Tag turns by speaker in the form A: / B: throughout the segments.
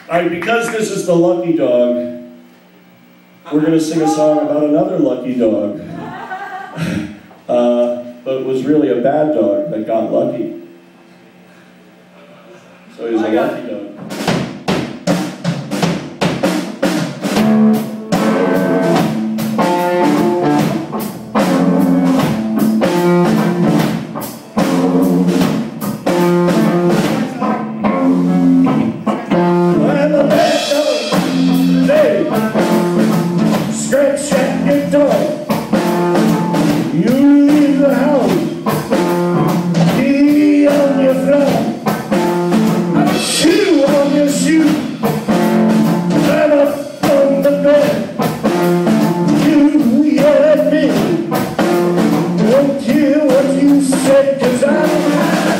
A: Alright, because this is the lucky dog, we're going to sing a song about another lucky dog. But it was really a bad dog that got lucky. So he was a lucky dog. Scratch at your door. You leave the house. Pee on your floor. Chew on your shoe. Climb up on the bed. You yell at me. Don't hear what you said, 'cause I'm mad.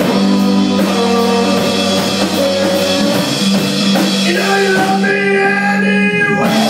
A: You know you love me anyway.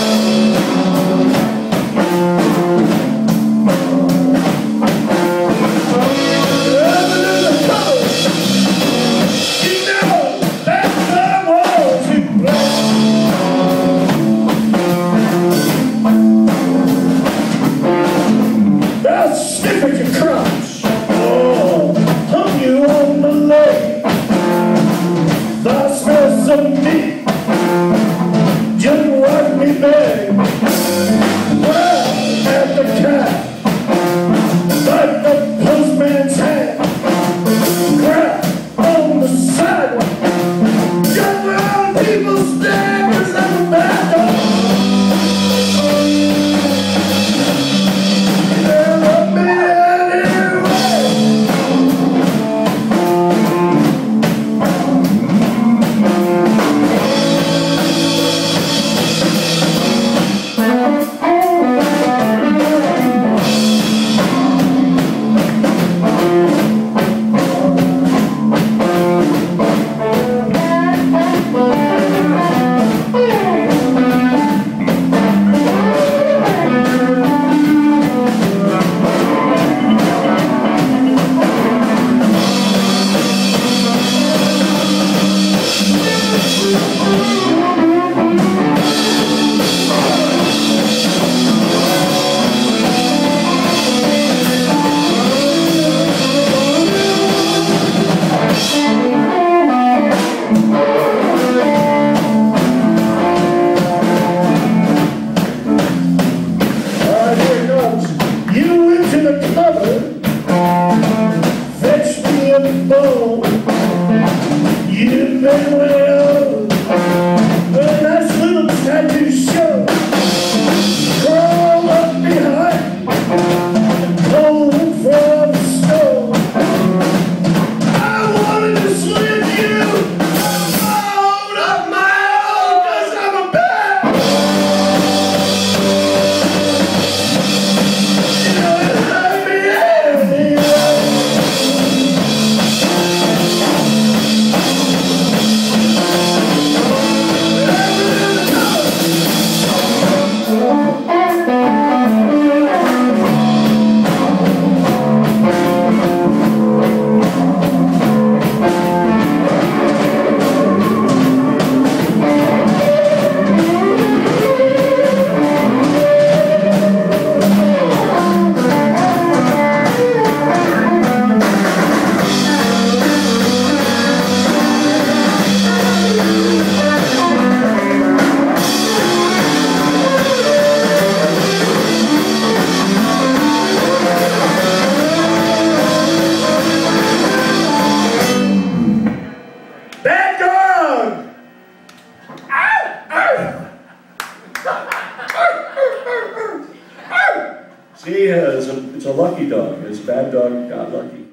A: See, it's a lucky dog. This bad dog got lucky.